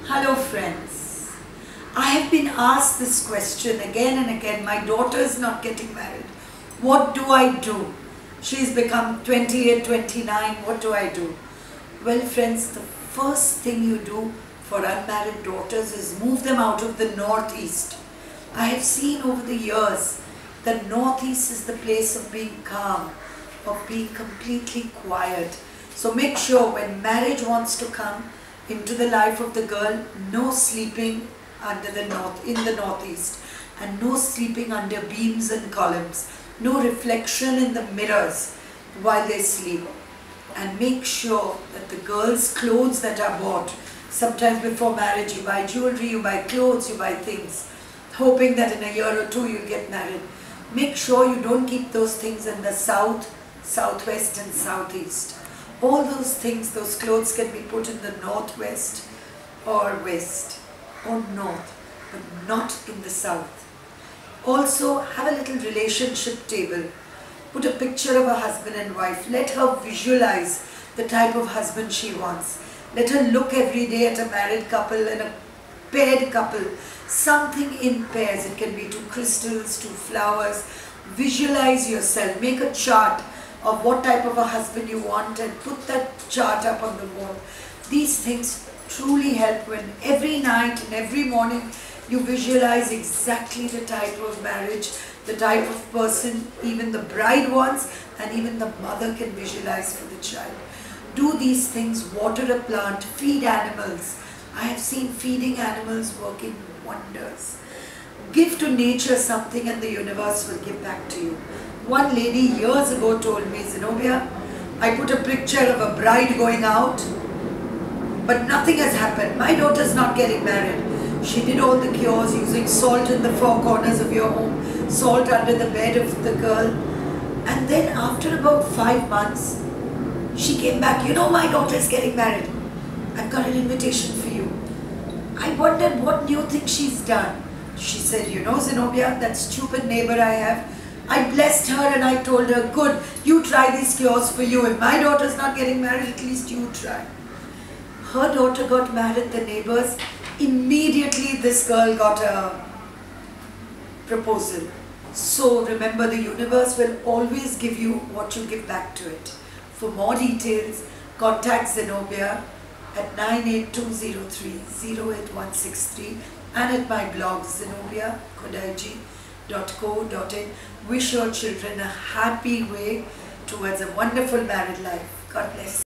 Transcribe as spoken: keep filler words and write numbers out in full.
Hello friends, I have been asked this question again and again. My daughter is not getting married. What do I do? She's become twenty-eight, twenty-nine. What do I do? Well friends, the first thing you do for unmarried daughters is move them out of the northeast. I have seen over the years that northeast is the place of being calm, of being completely quiet. So make sure when marriage wants to come into the life of the girl, no sleeping under the north in the northeast, and no sleeping under beams and columns, no reflection in the mirrors while they sleep. And make sure that the girl's clothes that are bought, sometimes before marriage you buy jewelry, you buy clothes, you buy things, hoping that in a year or two you'll get married. Make sure you don't keep those things in the south, southwest and southeast. All those things, those clothes can be put in the northwest or west or north, but not in the south. Also, have a little relationship table. Put a picture of a husband and wife. Let her visualize the type of husband she wants. Let her look every day at a married couple and a paired couple. Something in pairs. It can be two crystals, two flowers. Visualize yourself. Make a chart of what type of a husband you want and put that chart up on the wall. These things truly help when every night and every morning you visualize exactly the type of marriage, the type of person even the bride wants, and even the mother can visualize for the child. Do these things, water a plant, feed animals. I have seen feeding animals working wonders. Give to nature something and the universe will give back to you. One lady years ago told me, Zenobia, I put a picture of a bride going out, but nothing has happened. My daughter's not getting married. She did all the cures using salt in the four corners of your home, salt under the bed of the girl. And then after about five months, she came back, you know, my daughter's getting married. I've got an invitation for you. I wondered what new thing she's done. She said, you know, Zenobia, that stupid neighbor I have, I blessed her and I told her, good, you try these cures for you. If my daughter's not getting married, at least you try. Her daughter got married, the neighbors. Immediately this girl got a proposal. So remember, the universe will always give you what you give back to it. For more details, contact Zenobia at nine eight two zero three zero eight one six three and at my blog zenobia kodaiji dot co dot in. Wish your children a happy way towards a wonderful married life. God bless.